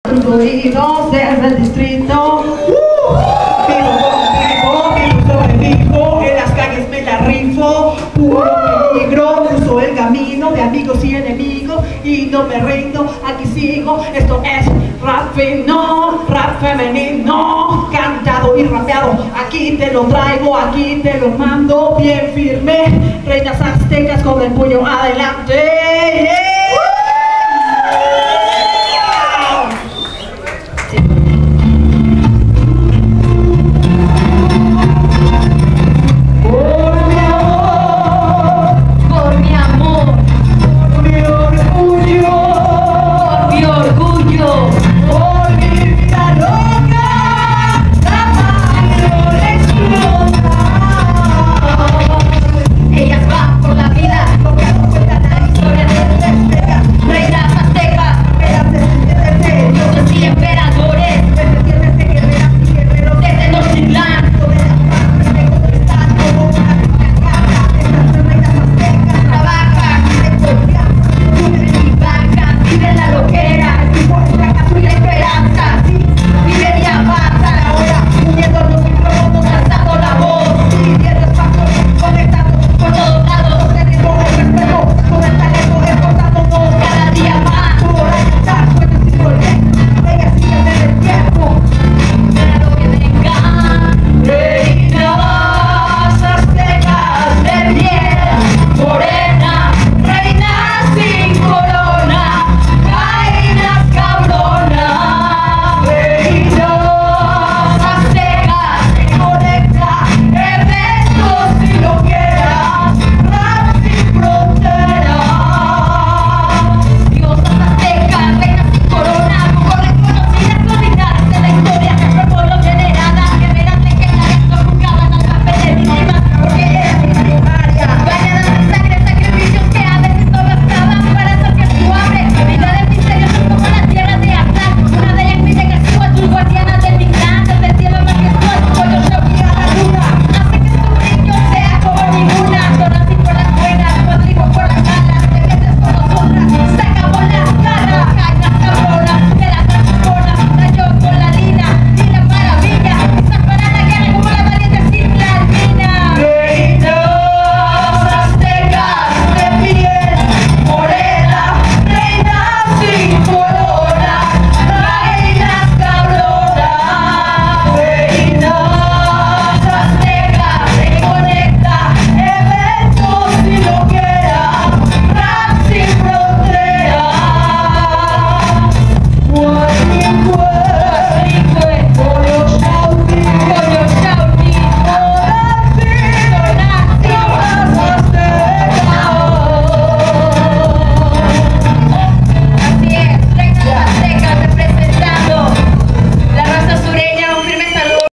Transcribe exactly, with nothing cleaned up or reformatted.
Incluidos desde el distrito. Uh, vivo contigo, vivo sobrevivo, en las calles me la rifo. Puro peligro, cruzo el camino de amigos y enemigos y no me rindo, aquí sigo. Esto es rap fino, rap femenino, cantado y rapeado. Aquí te lo traigo, aquí te lo mando bien firme. Reinas aztecas con el puño adelante.